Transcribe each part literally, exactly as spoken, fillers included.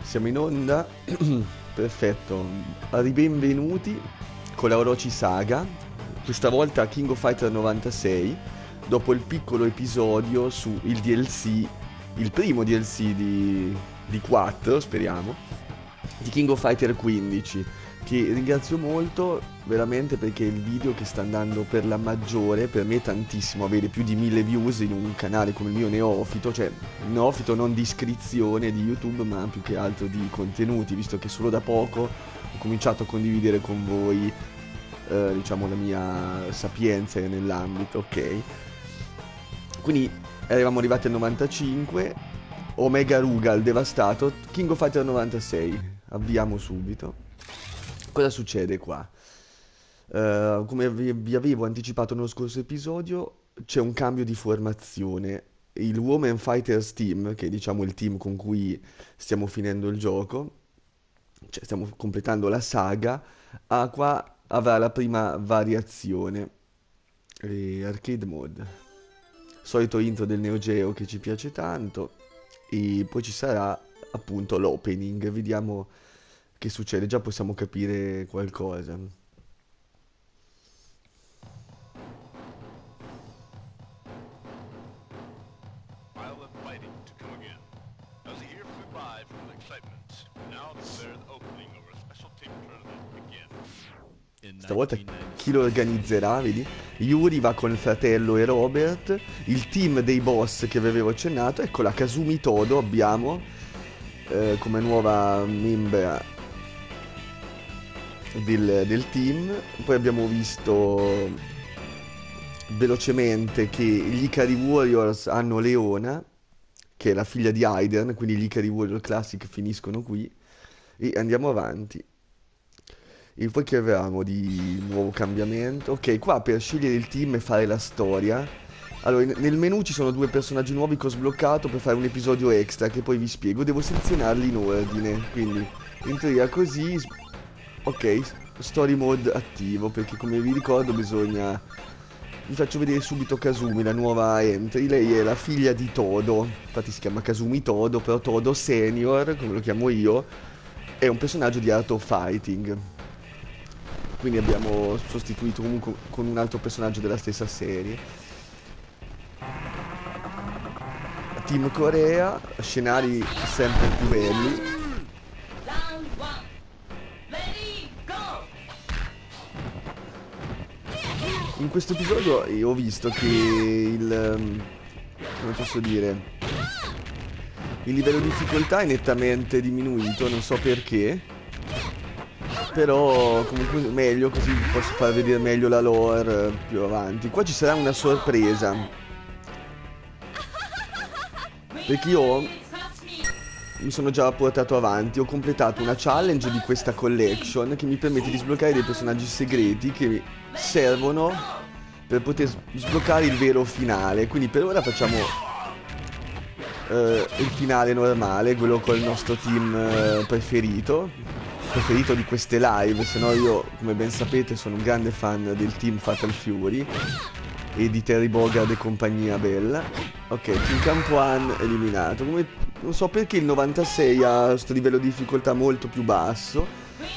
Siamo in onda. Perfetto. Ribenvenuti con la Orochi Saga. Questa volta King of Fighter novantasei. Dopo il piccolo episodio su il D L C, il primo D L C di, di quattro, speriamo, di King of Fighter quindici. Che ringrazio molto veramente perché è il video che sta andando per la maggiore, per me tantissimo, avere più di mille views in un canale come il mio neofito, cioè neofito non di iscrizione di YouTube ma più che altro di contenuti, visto che solo da poco ho cominciato a condividere con voi eh, diciamo la mia sapienza nell'ambito, ok? Quindi eravamo arrivati al novantacinque, Omega Rugal devastato, King of Fighter novantasei, avviamo subito. Cosa succede qua? Uh, come vi, vi avevo anticipato nello scorso episodio, c'è un cambio di formazione. Il Women Fighters Team, che è diciamo il team con cui stiamo finendo il gioco, cioè stiamo completando la saga, ah, qua avrà la prima variazione. E arcade mode. Solito intro del Neo Geo che ci piace tanto. E poi ci sarà appunto l'opening. Vediamo che succede, già possiamo capire qualcosa. Stavolta chi lo organizzerà, vedi? Yuri va con il fratello e Robert, il team dei boss che vi avevo accennato, ecco la Kazumi Todo abbiamo eh, come nuova membra Del, del team. Poi abbiamo visto velocemente che gli Ikari Warriors hanno Leona, che è la figlia di Aiden, quindi gli Ikari Warrior Classic finiscono qui e andiamo avanti. E poi che avevamo di nuovo cambiamento? Ok, qua per scegliere il team e fare la storia, allora nel menu ci sono due personaggi nuovi che ho sbloccato per fare un episodio extra che poi vi spiego. Devo selezionarli in ordine, quindi in teoria così. Ok, story mode attivo, perché come vi ricordo bisogna... Vi faccio vedere subito Kazumi, la nuova entry. Lei è la figlia di Todo, infatti si chiama Kazumi Todo, però Todo Senior, come lo chiamo io, è un personaggio di Art of Fighting. Quindi abbiamo sostituito comunque con un altro personaggio della stessa serie. Team Corea, scenari sempre più belli. In questo episodio io ho visto che il... come posso dire... il livello di difficoltà è nettamente diminuito, non so perché. Però comunque meglio, così posso far vedere meglio la lore più avanti. Qua ci sarà una sorpresa. Perché io mi sono già portato avanti, ho completato una challenge di questa collection che mi permette di sbloccare dei personaggi segreti che servono per poter sbloccare il vero finale. Quindi per ora facciamo eh, il finale normale, quello col nostro team eh, preferito preferito di queste live, se no io, come ben sapete, sono un grande fan del team Fatal Fury e di Terry Bogard e compagnia bella. Ok, Team Camp One eliminato. Come, non so perché il novantasei ha questo livello di difficoltà molto più basso.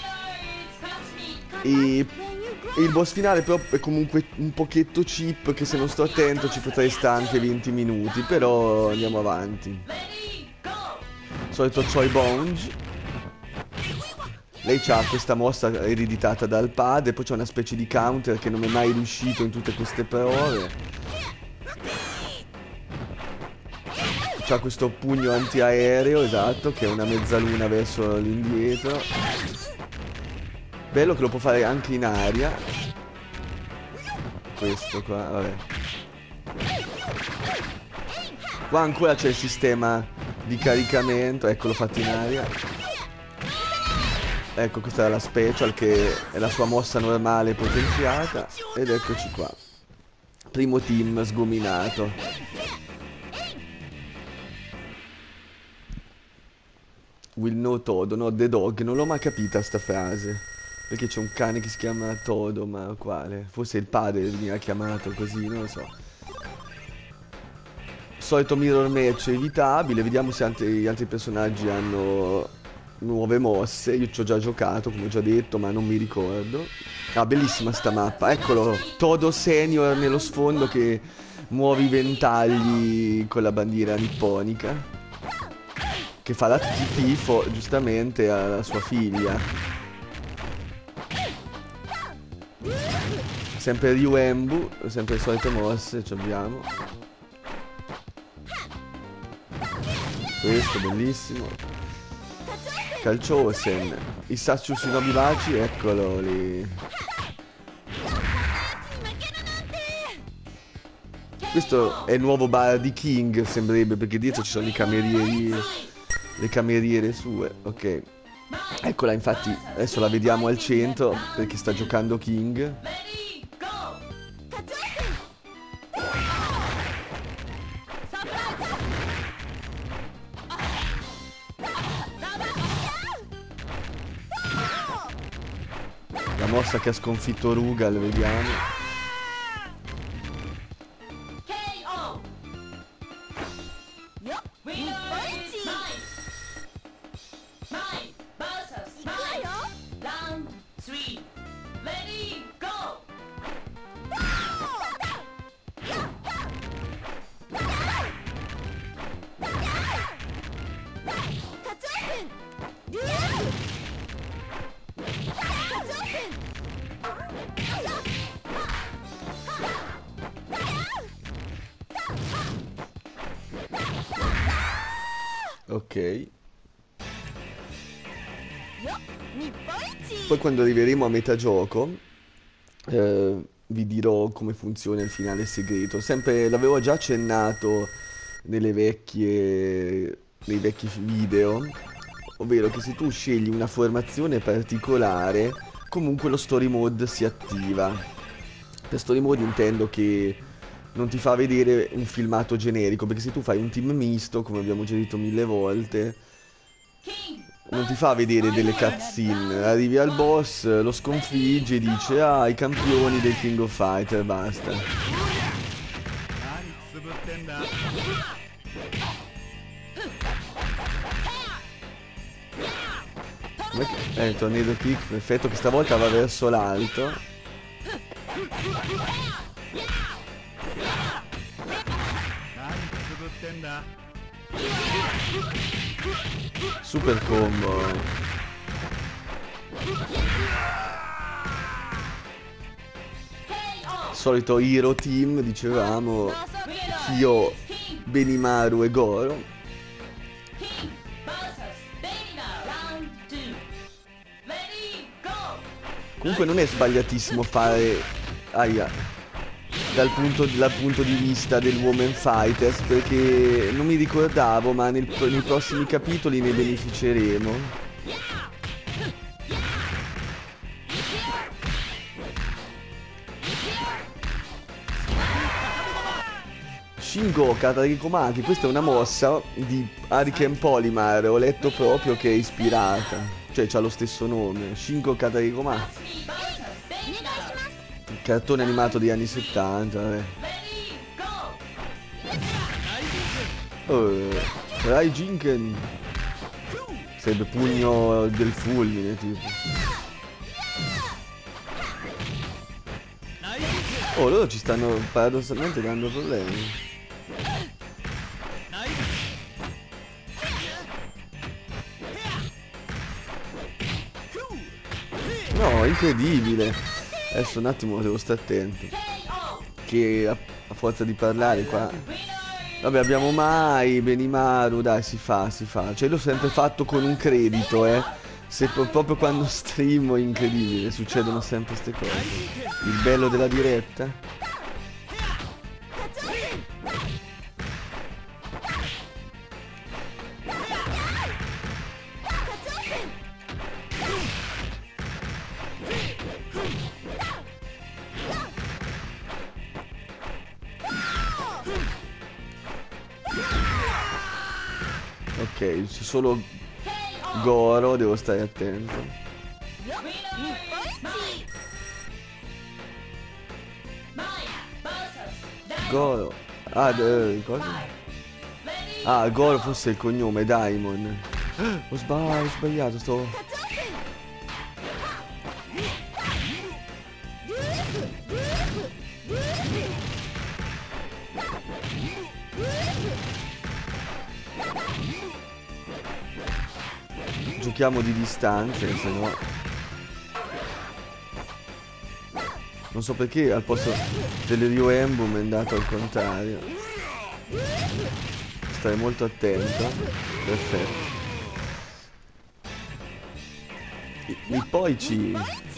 E, e il boss finale però è comunque un pochetto cheap, che se non sto attento ci potrei stare anche venti minuti. Però andiamo avanti. Solito Choi Bones. Lei ha questa mossa ereditata dal padre, poi c'è una specie di counter che non è mai riuscito in tutte queste prove. C'ha questo pugno antiaereo, esatto, che è una mezzaluna verso l'indietro. Bello che lo può fare anche in aria. Questo qua, vabbè. Qua ancora c'è il sistema di caricamento, eccolo fatto in aria. Ecco, questa è la special, che è la sua mossa normale potenziata. Ed eccoci qua. Primo team sgominato. Will know Todo, no, The Dog. Non l'ho mai capita sta frase. Perché c'è un cane che si chiama Todo, ma quale? Forse il padre veniva chiamato così, non lo so. Solito mirror match evitabile. Vediamo se altri, gli altri personaggi hanno nuove mosse. Io ci ho già giocato, come ho già detto, ma non mi ricordo. Ah, bellissima sta mappa. Eccolo, Todo Senior nello sfondo che muove i ventagli con la bandiera nipponica, che fa la tifo giustamente alla sua figlia. Sempre Ryuembu, sempre le solite mosse ci abbiamo. Questo bellissimo. Calciosen. I Satsu Shinobi Baci, eccolo lì. Questo è il nuovo bar di King, sembrerebbe, perché dietro ci sono i camerieri, le cameriere sue. Ok. Eccola, infatti adesso la vediamo al centro perché sta giocando King. La mossa che ha sconfitto Rugal, vediamo. Ok. Poi quando arriveremo a metà gioco eh, vi dirò come funziona il finale segreto. Sempre l'avevo già accennato nelle vecchie, nei vecchi video, ovvero che se tu scegli una formazione particolare, comunque lo story mode si attiva. Per story mode intendo che non ti fa vedere un filmato generico, perché se tu fai un team misto, come abbiamo già detto mille volte, non ti fa vedere delle cutscene. Arrivi al boss, lo sconfiggi e dice: ah, i campioni del King of Fighter, basta. Eh, il tornado kick, perfetto, che stavolta va verso l'alto. Super combo. Solito hero team, dicevamo. Kyo, Benimaru e Goro. Comunque non è sbagliatissimo fare aia, dal punto, dal punto di vista del Woman Fighters, perché non mi ricordavo, ma nel, nei prossimi capitoli ne beneficeremo. Shingo Katarikomaki, questa è una mossa di Hurricane Polymar, ho letto proprio che è ispirata, cioè c'ha lo stesso nome, Shingo Katarikomaki. Il cartone animato degli anni settanta, vabbè. Oh, Raijinken. Sarebbe pugno del fulmine, tipo. Oh, loro ci stanno paradossalmente dando problemi. No, incredibile. Adesso un attimo devo stare attento. Che a, a forza di parlare qua. Vabbè, abbiamo mai Benimaru, dai, si fa, si fa. Cioè l'ho sempre fatto con un credito, eh. Se proprio quando streamo è incredibile, succedono sempre queste cose. Il bello della diretta. Ok, c'è solo Goro, devo stare attento. Goro. Ah, eh, cosa? Ah, Goro fosse il cognome, Daimon. Ho sbagliato, ho sbagliato, sto... Giochiamo di distanze, se no... Non so perché al posto del Ryo Emblem è andato al contrario. Stai molto attento. Perfetto. E poi ci...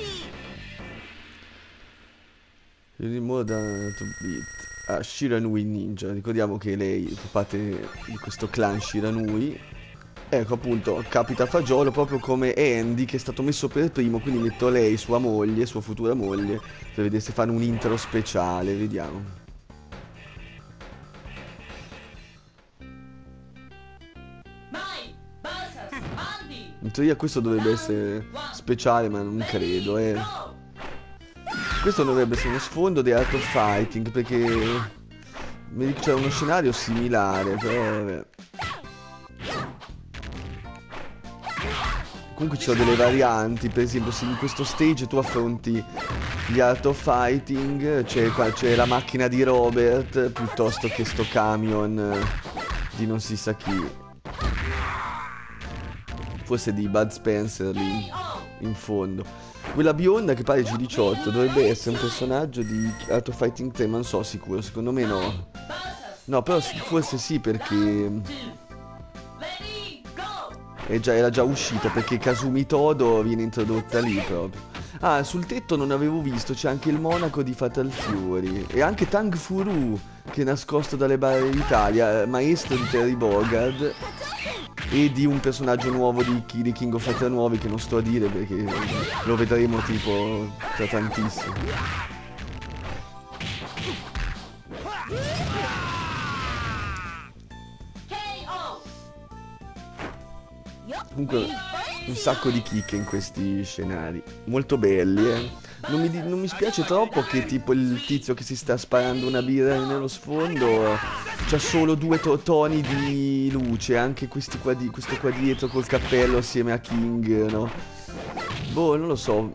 Il modo to beat. Ah, Shiranui Ninja. Ricordiamo che lei fa parte di questo clan Shiranui. Ecco appunto, capita fagiolo proprio come Andy che è stato messo per primo, quindi metto lei, sua moglie, sua futura moglie, per vedere se fanno un intro speciale, vediamo. In teoria questo dovrebbe essere speciale, ma non credo, eh. Questo dovrebbe essere uno sfondo di Art of Fighting, perché mi dico c'è uno scenario similare, però vabbè. Comunque ci sono delle varianti, per esempio se in questo stage tu affronti gli Art of Fighting, c'è la macchina di Robert piuttosto che sto camion di non si sa chi. Forse di Bud Spencer lì in fondo. Quella bionda che pare G diciotto dovrebbe essere un personaggio di Art of Fighting tre, ma non so sicuro, secondo me no. No, però forse sì perché... E già, era già uscita perché Kazumi Todo viene introdotta lì proprio. Ah, sul tetto non avevo visto, c'è anche il monaco di Fatal Fury. E anche Tang Furu, che è nascosto dalle barre d'Italia, maestro di Terry Bogard. E di un personaggio nuovo di, di King of Fighter nuovi che non sto a dire perché lo vedremo tipo tra tantissimo. Comunque un sacco di chicche in questi scenari. Molto belli, eh. Non mi, non mi spiace troppo che tipo il tizio che si sta sparando una birra nello sfondo c'ha solo due to toni di luce. Anche questi qua di, questo qua dietro col cappello assieme a King, no? Boh, non lo so.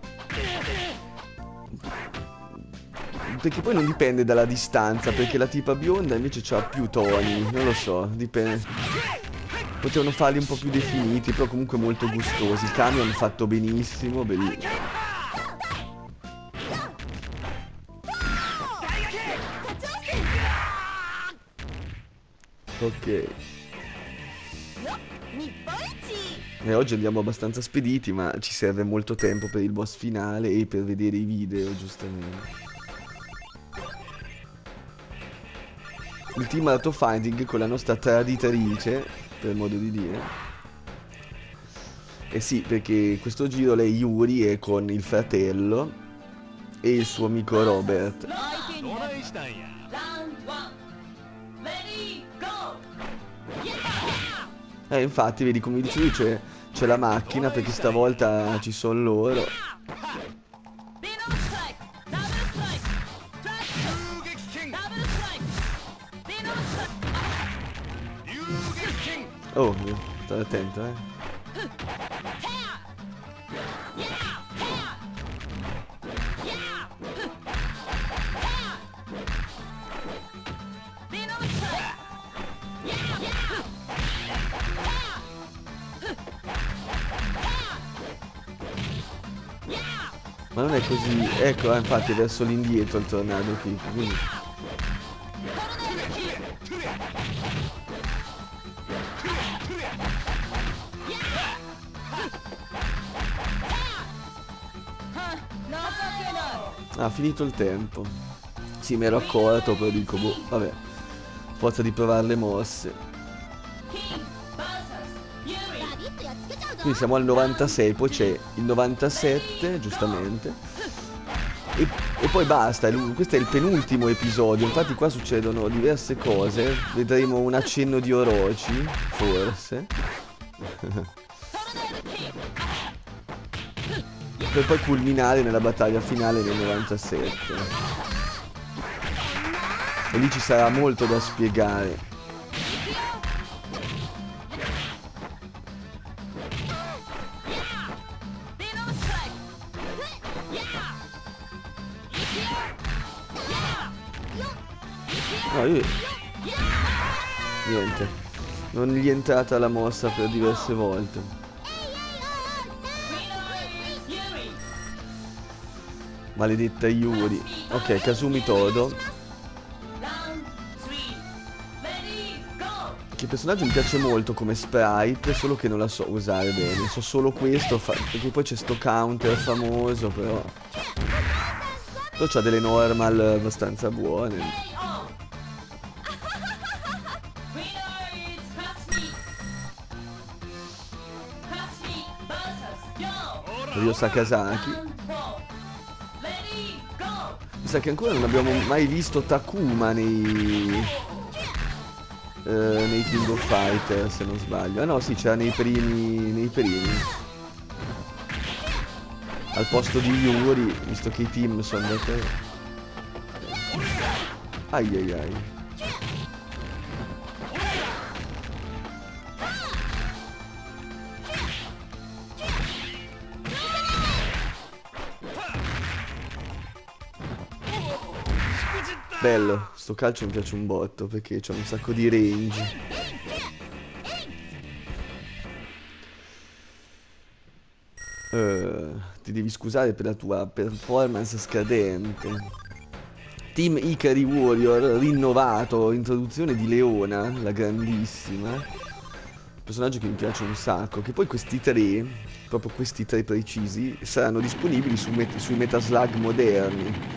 Perché poi non dipende dalla distanza, perché la tipa bionda invece c'ha più toni. Non lo so, dipende. Potevano farli un po' più definiti, però comunque molto gustosi. Il camion fatto benissimo, bellissimo. Ok. E oggi andiamo abbastanza spediti, ma ci serve molto tempo per il boss finale e per vedere i video, giustamente. Il team Art of Fighting con la nostra traditrice, per modo di dire. Eh sì, perché questo giro lei Yuri è con il fratello e il suo amico Robert. Eh, infatti, vedi, come dicevi, c'è la macchina, perché stavolta ci sono loro. Oh, state attento, eh. Ma non è così. Ecco, eh, infatti è verso l'indietro il tornado qui. Quindi... Ah, finito il tempo. Sì, mi ero accorto, poi dico, boh, vabbè. Forza di provare le mosse. Quindi siamo al novantasei, poi c'è il novantasette, giustamente. E, e poi basta, questo è il penultimo episodio. Infatti qua succedono diverse cose. Vedremo un accenno di Orochi, forse. Per poi culminare nella battaglia finale del novantasette. E lì ci sarà molto da spiegare. No, io... Niente. Non gli è entrata la mossa per diverse volte. Maledetta Yuri. Ok, Kazumi Todo. Che personaggio mi piace molto come sprite, solo che non la so usare bene. So solo questo, perché poi c'è sto counter famoso, però... Però c'ha delle normal abbastanza buone. Ryo Sakazaki. Mi sa che ancora non abbiamo mai visto Takuma nei... Uh, nei King of Fighter, se non sbaglio. Ah no, sì, c'era nei primi. Nei primi. Al posto di Yuri, visto che i team sono andati. Ai ai ai. Bello, sto calcio mi piace un botto perché c'ha un sacco di range. Uh, ti devi scusare per la tua performance scadente. Team Ikari Warrior rinnovato, introduzione di Leona, la grandissima. Personaggio che mi piace un sacco. Che poi questi tre, proprio questi tre precisi, saranno disponibili su met sui Metaslug moderni.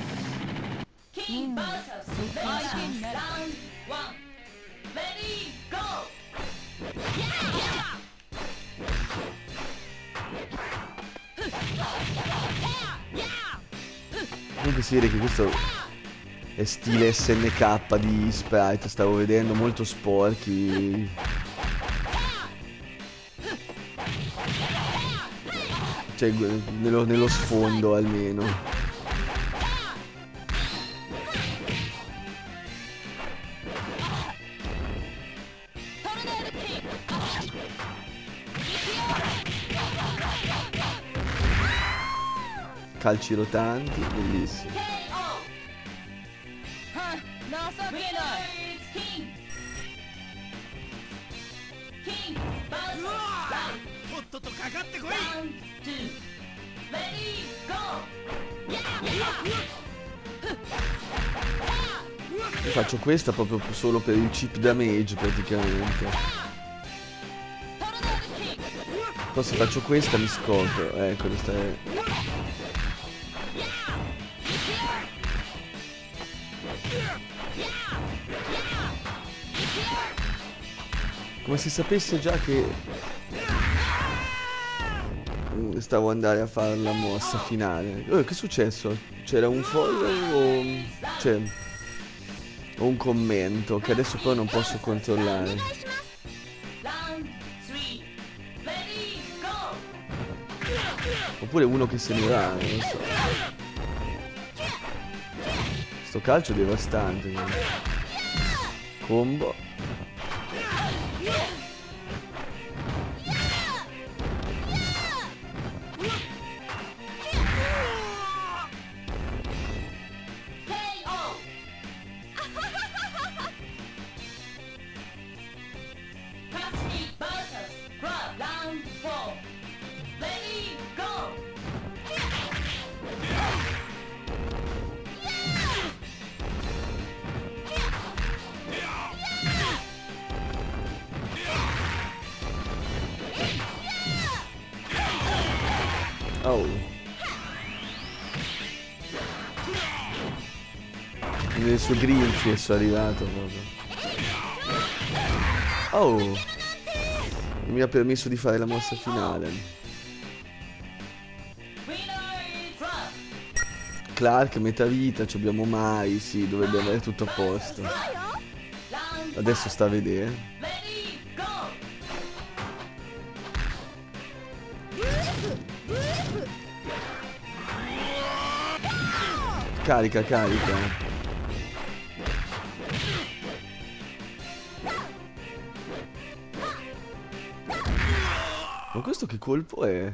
Comunque si vede che questo è stile S N K di sprite, stavo vedendo, molto sporchi. Cioè, nello, nello sfondo almeno. Calci rotanti, bellissimo. Io faccio questa proprio solo per il chip damage praticamente. Poi se faccio questa mi scopro. Ecco, questa è... Come se sapesse già che stavo andare a fare la mossa finale. Oh, che è successo? C'era un follow o... Cioè... o un commento che adesso però non posso controllare. Oppure uno che se ne va, non lo so. Sto calcio è devastante. Combo. Oh. Nel suo grinfie sono arrivato proprio. Oh. Non mi ha permesso di fare la mossa finale. Clark, metà vita, ci abbiamo mai, sì, dovrebbe avere tutto a posto. Adesso sta a vedere. Carica, carica. Ma questo che colpo è?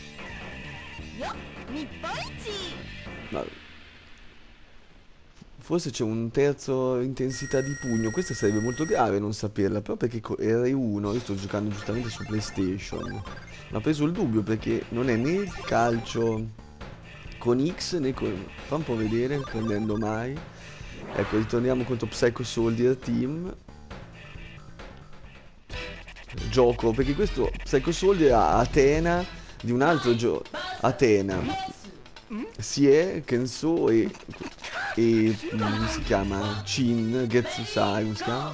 Ma... Forse c'è un terzo intensità di pugno. Questa sarebbe molto grave non saperla. Però perché co- R uno, io sto giocando giustamente su PlayStation. Mi ha preso il dubbio perché non è né il calcio con X né con... Fa un po' vedere, prendendo mai. Ecco, ritorniamo contro Psycho Soldier Team. Gioco, perché questo Psycho Soldier ha Athena di un altro gioco. Athena. Sie, Kenso e... e... come si chiama? Chin, Getsusai, come si chiama?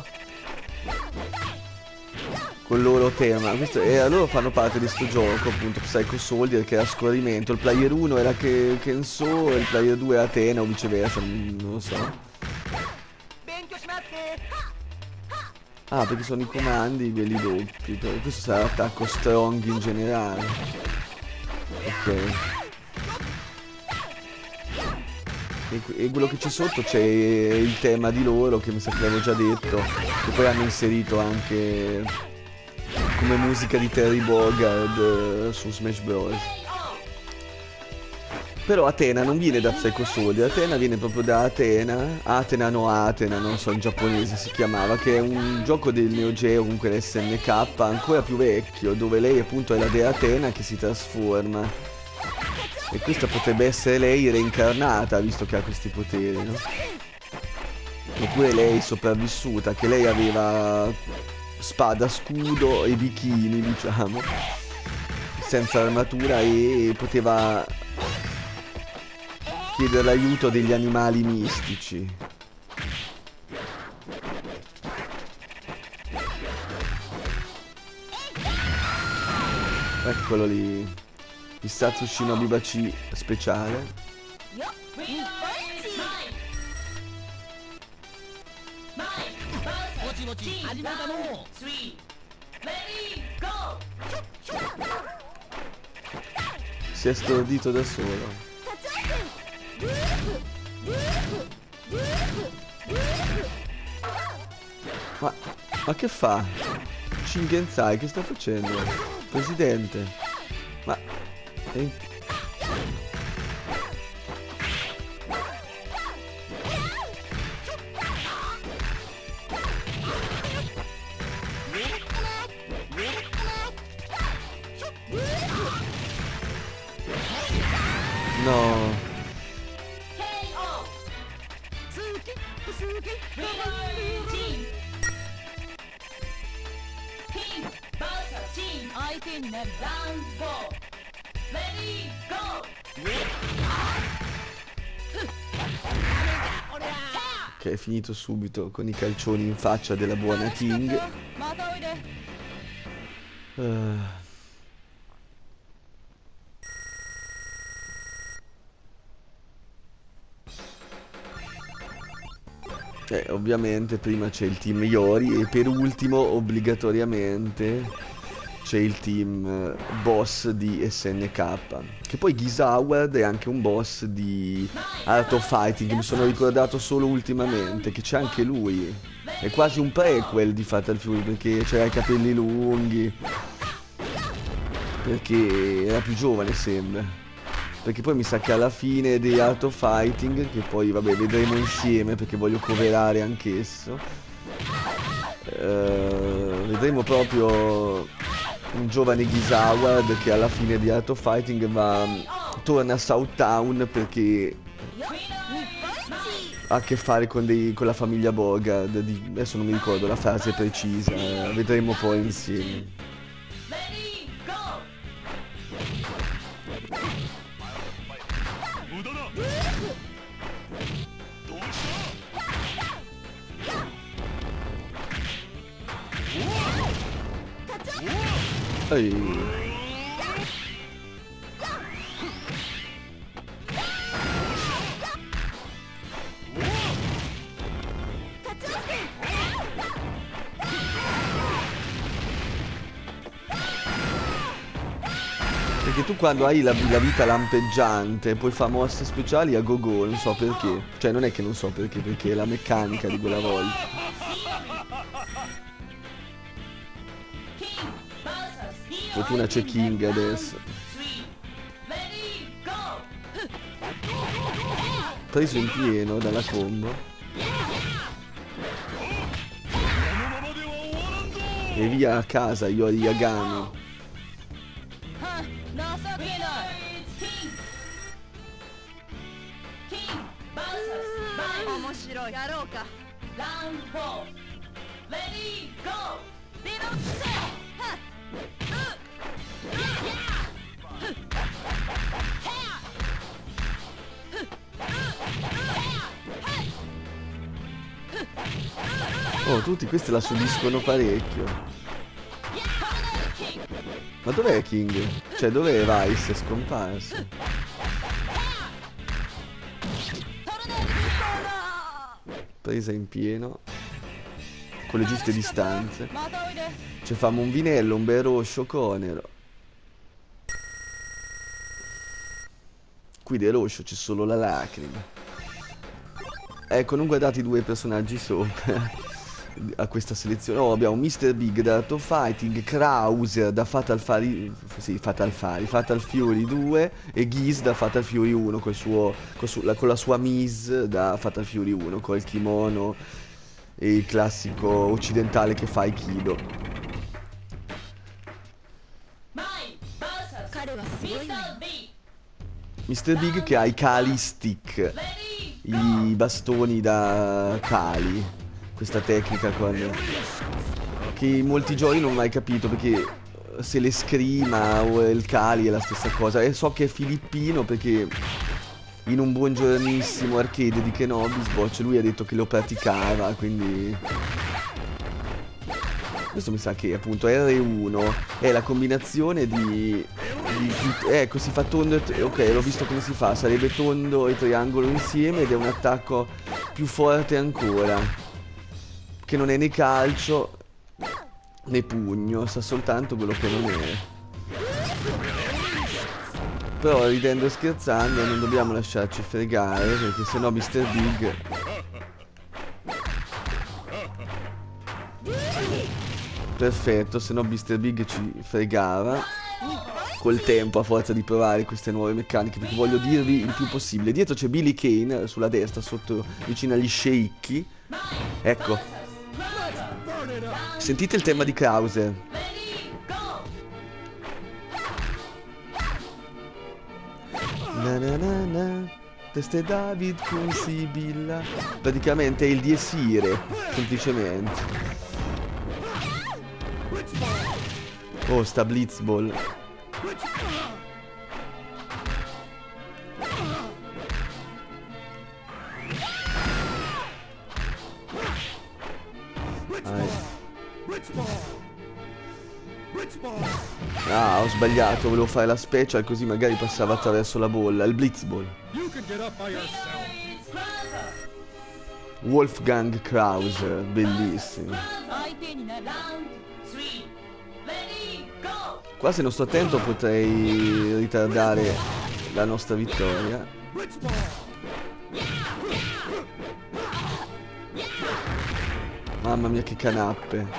Con il loro tema. Questo, e loro fanno parte di sto gioco, appunto, Psycho Soldier, che è a scorrimento. Il player uno era che, Kenso e il player due è Athena o viceversa, non, non lo so. Ah, perché sono i comandi quelli doppi. Però questo sarà l'attacco strong in generale. Ok. E, e quello che c'è sotto c'è il tema di loro, che mi sa che l'avevo già detto. E poi hanno inserito anche come musica di Terry Bogard eh, su Smash Bros. Però Athena non viene da Psycho Soldier, Athena viene proprio da Athena, Athena no Athena, non so in giapponese si chiamava, che è un gioco del Neo Geo, comunque l'S N K, ancora più vecchio, dove lei appunto è la dea Athena che si trasforma. E questa potrebbe essere lei reincarnata, visto che ha questi poteri, no? Oppure lei sopravvissuta, che lei aveva spada, scudo e bikini, diciamo, senza armatura e poteva chiedere l'aiuto degli animali mistici. Eccolo lì. Il Satsu Shinobi Bachi speciale. Si è stordito da solo. Ma, ma che fa? Shingenzai, che sta facendo? Presidente. Ma... è... No. Ok, è finito subito con i calcioni in faccia della buona King. Uh. Eh, ovviamente prima c'è il team Iori e per ultimo obbligatoriamente c'è il team eh, boss di S N K. Che poi Gisaward è anche un boss di Art of Fighting, che mi sono ricordato solo ultimamente, che c'è anche lui. È quasi un prequel di Fatal Fury perché c'era i capelli lunghi. Perché era più giovane sembra. Perché poi mi sa che alla fine di Art of Fighting, che poi vabbè vedremo insieme perché voglio coverare anch'esso, eh, vedremo proprio un giovane Gisaward che alla fine di Art of Fighting va, torna a South Town perché ha a che fare con, dei, con la famiglia Bogard, di, adesso non mi ricordo la frase precisa, eh, vedremo poi insieme. Ehi. Perché tu quando hai la, la vita lampeggiante puoi fare mosse speciali a go-go, non so perché. Cioè non è che non so perché, perché è la meccanica di quella volta. Fortuna c'è King adesso. Preso in pieno dalla combo. E via a casa Yori Yagami. Oh, tutti questi la subiscono parecchio. Ma dov'è King? Cioè, dov'è Vice? È scomparso. Presa in pieno. Con le giuste distanze. Ci famo un vinello, un bel roscio conero. Qui del roscio c'è solo la lacrima. Ecco, non guardate i due personaggi sopra a questa selezione. Oh, abbiamo mister Big da Art of Fighting, Krauser da Fatal Fury, sì, Fatal Fury, Fatal Fury due e Geese da Fatal Fury uno col suo, col su, la, con la sua Mise da Fatal Fury uno, col kimono e il classico occidentale che fa Aikido. mister Big che ha i Kali Stick, i bastoni da Kali, questa tecnica con... che in molti giochi non ho mai capito, perché se l'escrima o il Kali è la stessa cosa. E so che è filippino perché in un buongiornissimo arcade di Kenobis Botch lui ha detto che lo praticava, quindi... Questo mi sa che appunto R uno è la combinazione di... di, di ecco, si fa tondo e... ok, l'ho visto come si fa. Sarebbe tondo e triangolo insieme ed è un attacco più forte ancora, che non è né calcio né pugno, sa soltanto quello che non è. Però ridendo e scherzando non dobbiamo lasciarci fregare, perché sennò mister Big... Perfetto, se no mister Big ci fregava col tempo a forza di provare queste nuove meccaniche, perché voglio dirvi il più possibile. Dietro c'è Billy Kane sulla destra, sotto, vicino agli sceicchi. Ecco. Sentite il tema di Krauser. Na na na na. Teste David con Sibilla. Praticamente è il Diesire, semplicemente. Oh, sta Blitzball. Ah, ho sbagliato, volevo fare la special così magari passava attraverso la bolla. Il Blitzball. Wolfgang Krauser, bellissimo. Qua se non sto attento potrei ritardare la nostra vittoria. Mamma mia che canappe.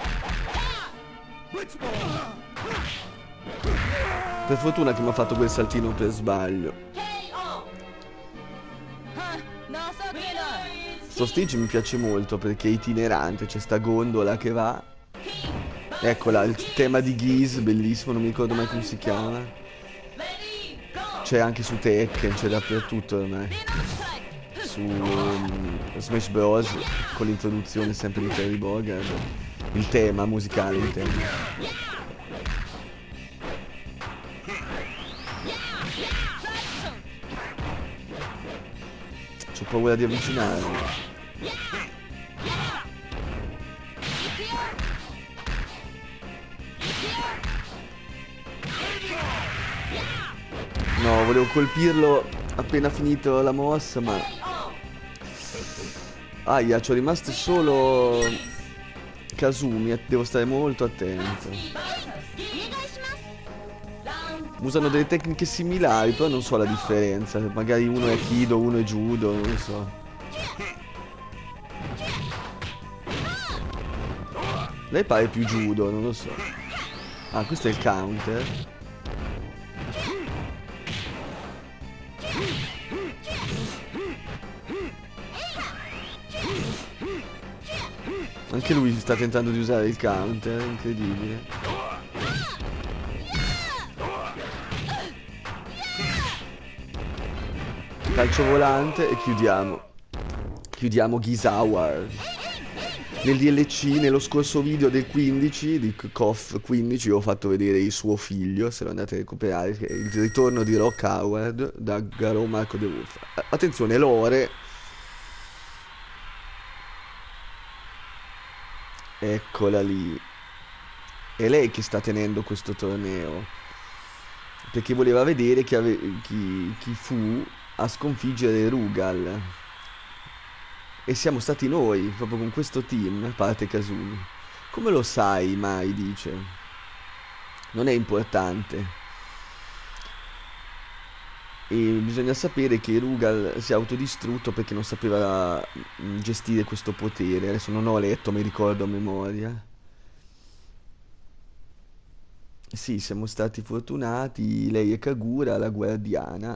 Per fortuna che mi ha fatto quel saltino per sbaglio. Sto stage mi piace molto perché è itinerante, c'è sta gondola che va. Eccola, il tema di Geese, bellissimo, non mi ricordo mai come si chiama. C'è anche su Tekken, c'è dappertutto ormai. Su um, Smash Bros. Con l'introduzione sempre di Terry Bogard. Il tema musicale, il tema. C'ho paura di avvicinarmi. No, volevo colpirlo appena finito la mossa, ma... Aia, c'ho rimasto solo... Kazumi, devo stare molto attento. Usano delle tecniche similari, però non so la differenza. Magari uno è Kido, uno è Judo, non lo so. Lei pare più Judo, non lo so. Ah, questo è il counter. Anche lui sta tentando di usare il counter, incredibile. Calcio volante e chiudiamo. Chiudiamo Gisawar. Nel D L C, nello scorso video del quindici, di K O F quindici, ho fatto vedere il suo figlio, se lo andate a recuperare, che è il ritorno di Rock Howard da Garou Marco De Wolf. Attenzione, Lore. Eccola lì. È lei che sta tenendo questo torneo. Perché voleva vedere chi, ave- chi- chi fu a sconfiggere Rugal. E siamo stati noi, proprio con questo team, a parte Kazumi. Come lo sai, mai, dice. Non è importante. E bisogna sapere che Rugal si è autodistrutto perché non sapeva mm, gestire questo potere. Adesso non ho letto, mi ricordo a memoria. Sì, siamo stati fortunati, lei è Kagura, la guardiana.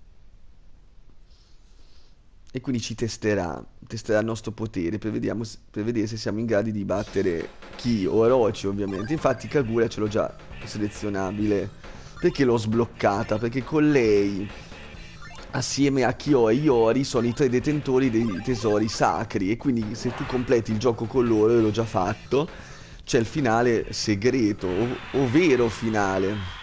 E quindi ci testerà, testerà il nostro potere per, vediamo s- per vedere se siamo in grado di battere chi, Orochi ovviamente. Infatti Kagura ce l'ho già selezionabile. Perché l'ho sbloccata? Perché con lei, assieme a Kyo e Iori, sono i tre detentori dei tesori sacri. E quindi se tu completi il gioco con loro, io l'ho già fatto, c'è il finale segreto, ov- ovvero finale.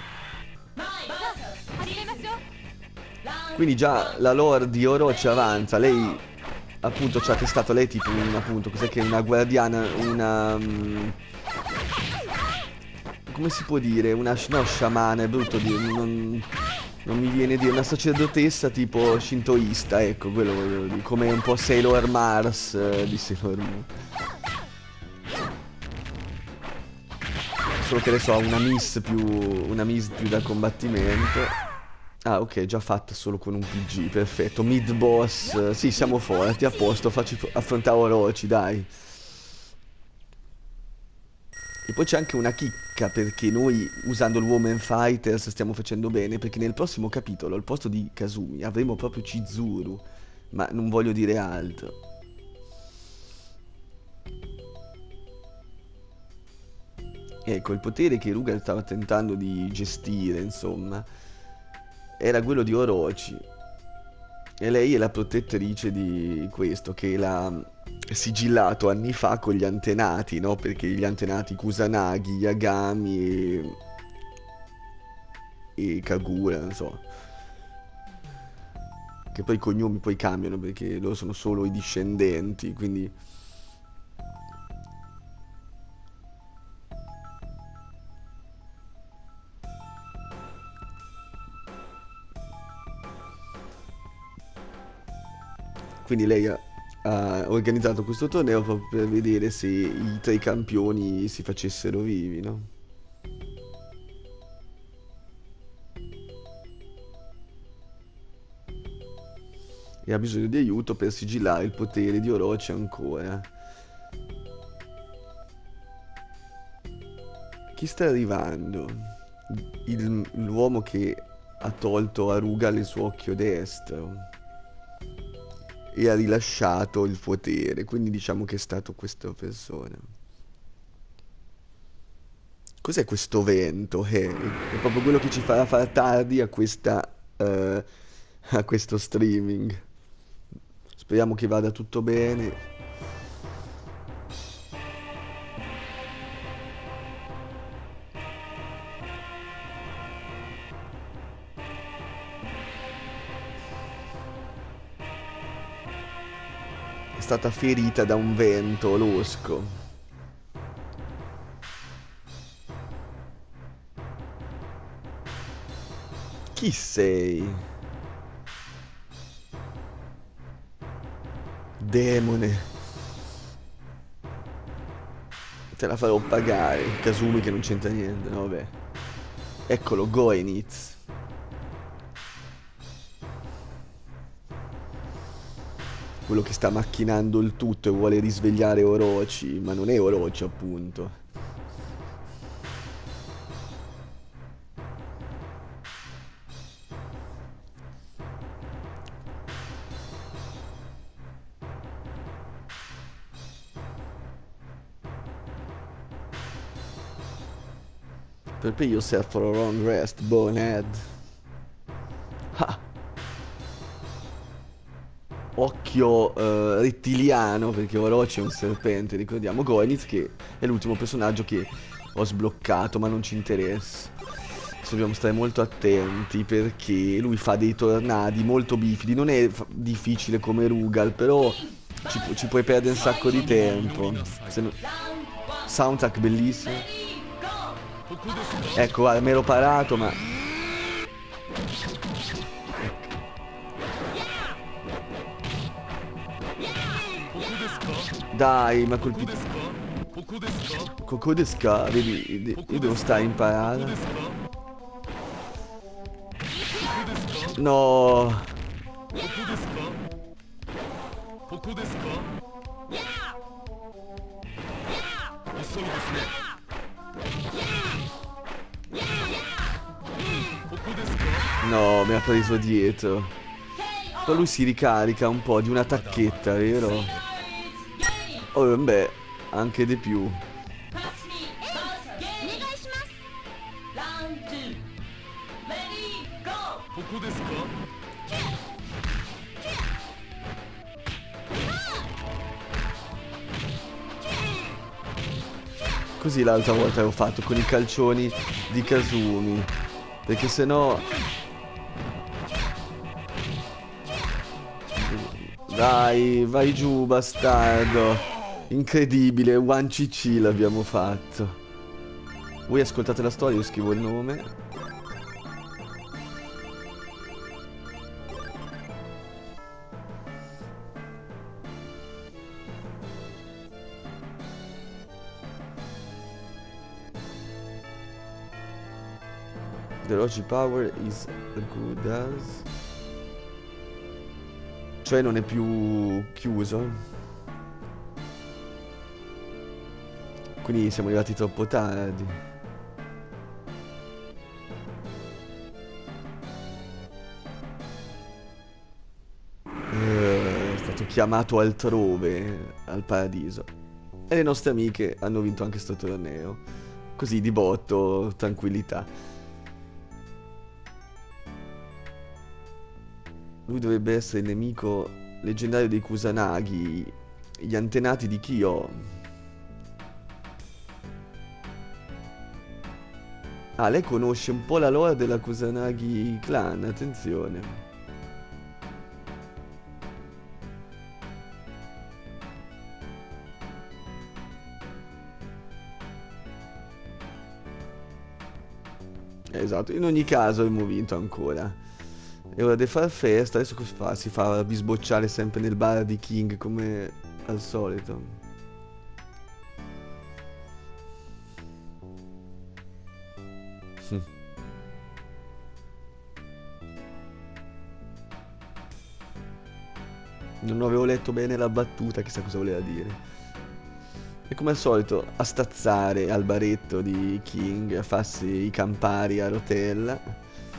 Quindi già la lore di Orochi avanza. Lei appunto ci ha testato. Lei è tipo un appunto, cos'è che è una guardiana, una mm, come si può dire? Una sh- no, sciamana, è brutto dire, non, non mi viene a dire, una sacerdotessa tipo shintoista, ecco, quello voglio dire, come un po' Sailor Mars eh, di Sailor Moon. Solo che adesso ha una miss più una miss più da combattimento. Ah, ok, già fatta solo con un P G, perfetto. Mid boss, eh, sì, siamo forti, a posto, facci affrontare Orochi, dai. E poi c'è anche una chicca, perché noi usando il Woman Fighters stiamo facendo bene, perché nel prossimo capitolo, al posto di Kazumi, avremo proprio Chizuru. Ma non voglio dire altro. Ecco, il potere che Rugal stava tentando di gestire, insomma, era quello di Orochi. E lei è la protettrice di questo, che l'ha sigillato anni fa con gli antenati, no? Perché gli antenati Kusanagi, Yagami e, e Kagura, non so. Che poi i cognomi poi cambiano perché loro sono solo i discendenti, quindi... Quindi lei ha, ha organizzato questo torneo proprio per vedere se i tre campioni si facessero vivi, no? E ha bisogno di aiuto per sigillare il potere di Orochi ancora. Chi sta arrivando? Il- l'uomo che ha tolto a Rugal il suo occhio destro e ha rilasciato il potere, quindi diciamo che è stato questa persona. Cos'è questo vento? Eh, è proprio quello che ci farà far tardi a questa, eh, a questo streaming. Speriamo che vada tutto bene. È stata ferita da un vento losco. Chi sei? Demone. Te la farò pagare. Kazumi che non c'entra niente, no vabbè. Eccolo, Goenitz. Quello che sta macchinando il tutto e vuole risvegliare Orochi, ma non è Orochi appunto. Prepare yourself for a long rest, bonehead. Ah. Occhio uh, rettiliano, perché Orochi è un serpente, ricordiamo. Goenitz, che è l'ultimo personaggio che ho sbloccato, ma non ci interessa. Adesso dobbiamo stare molto attenti, perché lui fa dei tornadi molto bifidi. Non è difficile come Rugal, però ci, pu ci puoi perdere un sacco di tempo. Se no... Soundtrack bellissimo. Ecco, guarda, mi ero parato, ma... Dai, ma colpito. Kokodesca, vedi, io devo stare in parata. No. No, mi ha preso dietro. Poi lui si ricarica un po' di una tacchetta, vero? Oh, beh, anche di più. Così l'altra volta avevo fatto con i calcioni di Kazumi. Perché sennò... Dai, vai giù, bastardo. Incredibile, One C C l'abbiamo fatto. Voi ascoltate la storia, io scrivo il nome. The Rochi Power is good as... Cioè non è più chiuso. Quindi siamo arrivati troppo tardi. Eh, è stato chiamato altrove, al paradiso. E le nostre amiche hanno vinto anche sto torneo. Così di botto, tranquillità. Lui dovrebbe essere il nemico leggendario dei Kusanagi, gli antenati di Kyo. Ah, lei conosce un po' la lore della Kusanagi clan, attenzione. Esatto, in ogni caso abbiamo vinto ancora. E ora deve far festa, adesso cosa fa? Si fa bisbocciare sempre nel bar di King come al solito. Non avevo letto bene la battuta, chissà cosa voleva dire. E come al solito a stazzare al baretto di King, a farsi i campari a rotella.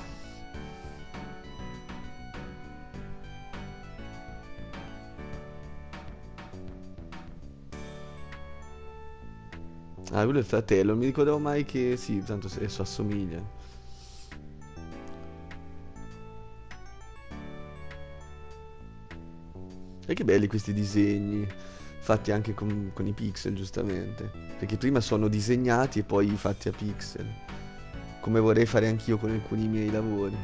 Ah, quello è il fratello, non mi ricordavo mai che... Sì, tanto adesso assomiglia. E che belli questi disegni, fatti anche con, con i pixel, giustamente. Perché prima sono disegnati e poi fatti a pixel. Come vorrei fare anch'io con alcuni miei lavori.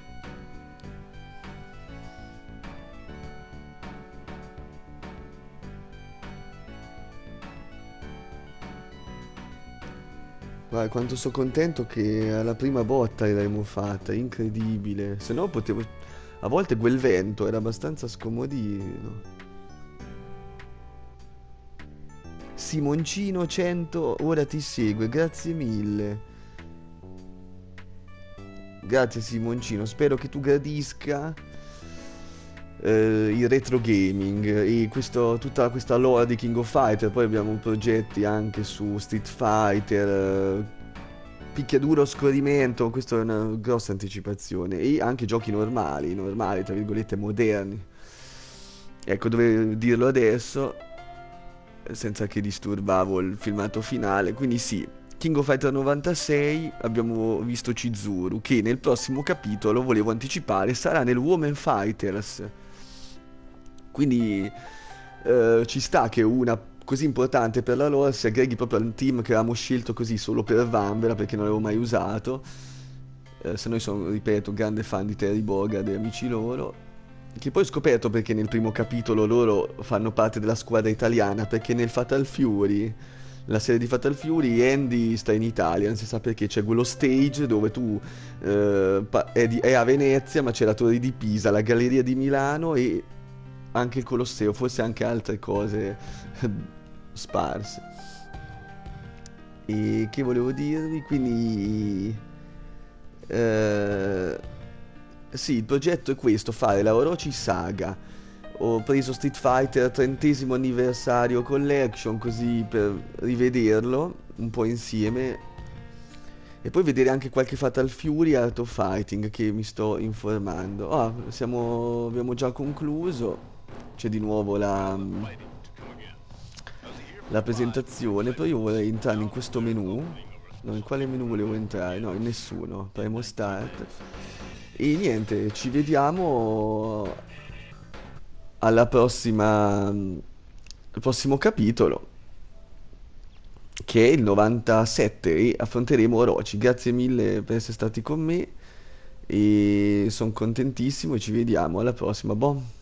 Guarda, quanto sono contento che alla prima botta l'abbiamo fatta, incredibile. Se no potevo... A volte quel vento era abbastanza scomodino. Simoncino cento, ora ti segue, grazie mille. Grazie Simoncino, spero che tu gradisca eh, il retro gaming e questo, tutta questa lore di King of Fighter. Poi abbiamo progetti anche su Street Fighter, eh, picchiaduro, scorrimento, questa è una grossa anticipazione. E anche giochi normali, normali, tra virgolette, moderni. Ecco, dovevo dirlo adesso, senza che disturbavo il filmato finale. Quindi sì, King of Fighter novantasei abbiamo visto Chizuru, che nel prossimo capitolo, volevo anticipare, sarà nel Women Fighters. Quindi eh, ci sta che una così importante per la lore si aggreghi proprio al team che avevamo scelto così solo per Vanvera, perché non l'avevo mai usato. Eh, se noi sono, ripeto, grande fan di Terry Bogard e amici loro. Che poi ho scoperto perché nel primo capitolo loro fanno parte della squadra italiana, perché nel Fatal Fury, la serie di Fatal Fury, Andy sta in Italia, non si sa perché, c'è quello stage dove tu eh, pa- è, di- è a Venezia, ma c'è la Torre di Pisa, la Galleria di Milano e anche il Colosseo, forse anche altre cose sparse. E che volevo dirvi? Quindi... eh, sì, il progetto è questo, fare la Orochi Saga. Ho preso Street Fighter trentesimo anniversario Collection così per rivederlo un po' insieme e poi vedere anche qualche Fatal Fury Art of Fighting che mi sto informando. Ah, siamo, abbiamo già concluso. C'è di nuovo la, la presentazione, poi io vorrei entrare in questo menu. No, in quale menu volevo entrare? No, in nessuno. Premo Start. E niente, ci vediamo alla prossima, al prossimo capitolo, che è il novantasette, e affronteremo Orochi. Grazie mille per essere stati con me e sono contentissimo e ci vediamo alla prossima. Boh.